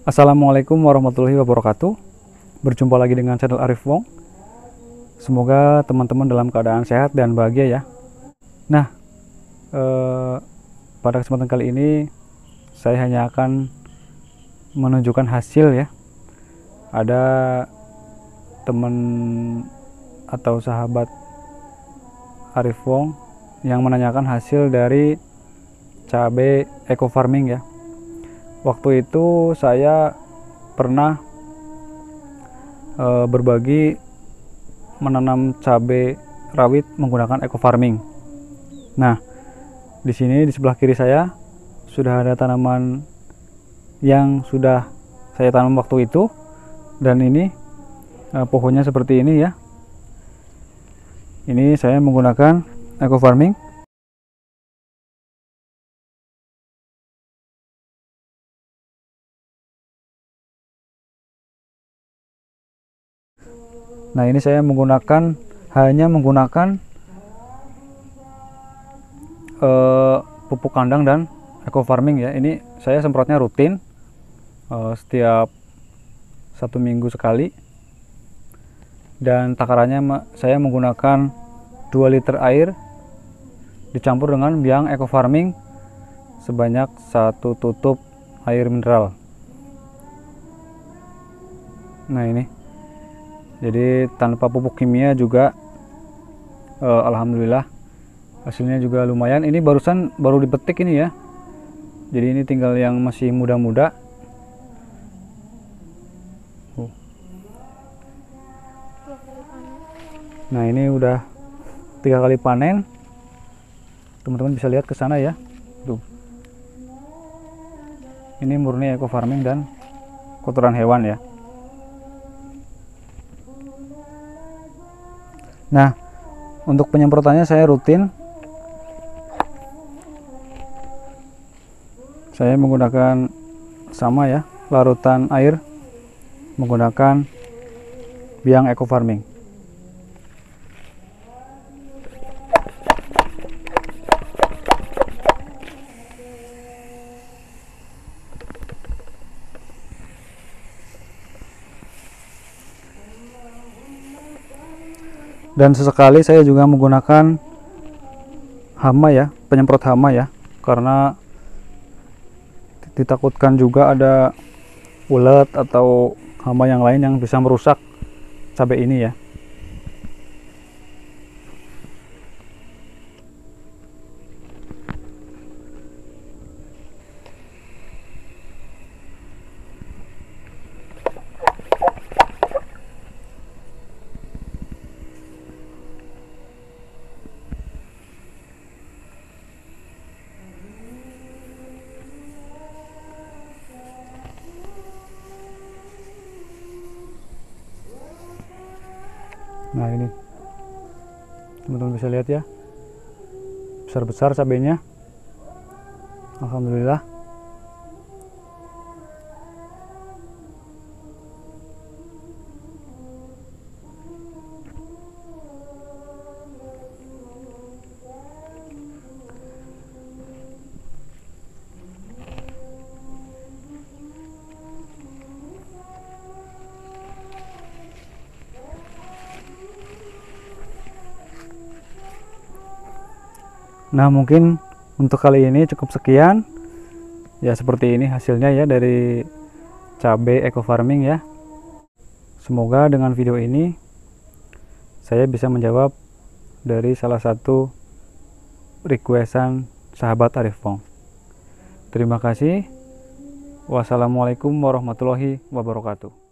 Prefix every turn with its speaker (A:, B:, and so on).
A: Assalamualaikum warahmatullahi wabarakatuh. Berjumpa lagi dengan channel Arif Wong. Semoga teman-teman dalam keadaan sehat dan bahagia ya. Nah, pada kesempatan kali ini saya hanya akan menunjukkan hasil ya. Ada teman atau sahabat Arif Wong yang menanyakan hasil dari cabai eco farming ya. Waktu itu saya pernah berbagi menanam cabai rawit menggunakan eco farming. Nah, di sini di sebelah kiri saya sudah ada tanaman yang sudah saya tanam waktu itu, dan ini pohonnya seperti ini ya. Ini saya menggunakan eco farming. Nah, ini saya hanya menggunakan pupuk kandang dan eco farming ya. Ini saya semprotnya rutin, setiap 1 minggu sekali, dan takarannya saya menggunakan 2 liter air dicampur dengan biang eco farming sebanyak 1 tutup air mineral. Nah, ini jadi tanpa pupuk kimia juga, alhamdulillah hasilnya juga lumayan. Ini baru dipetik ini ya, jadi ini tinggal yang masih muda-muda. Nah, ini udah 3 kali panen, teman-teman bisa lihat ke sana ya. Tuh, ini murni eco farming dan kotoran hewan ya. Nah, untuk penyemprotannya saya rutin. Saya menggunakan sama ya, larutan air menggunakan biang eco farming. Dan sesekali saya juga menggunakan hama ya, penyemprot hama ya, karena ditakutkan juga ada ulat atau hama yang lain yang bisa merusak cabai ini ya. Nah, ini teman-teman bisa lihat ya, besar-besar cabenya, alhamdulillah. Nah, mungkin untuk kali ini cukup sekian ya. Seperti ini hasilnya ya dari cabai eco farming ya. Semoga dengan video ini saya bisa menjawab dari salah satu requestan sahabat Arif Wong. Terima kasih. Wassalamualaikum warahmatullahi wabarakatuh.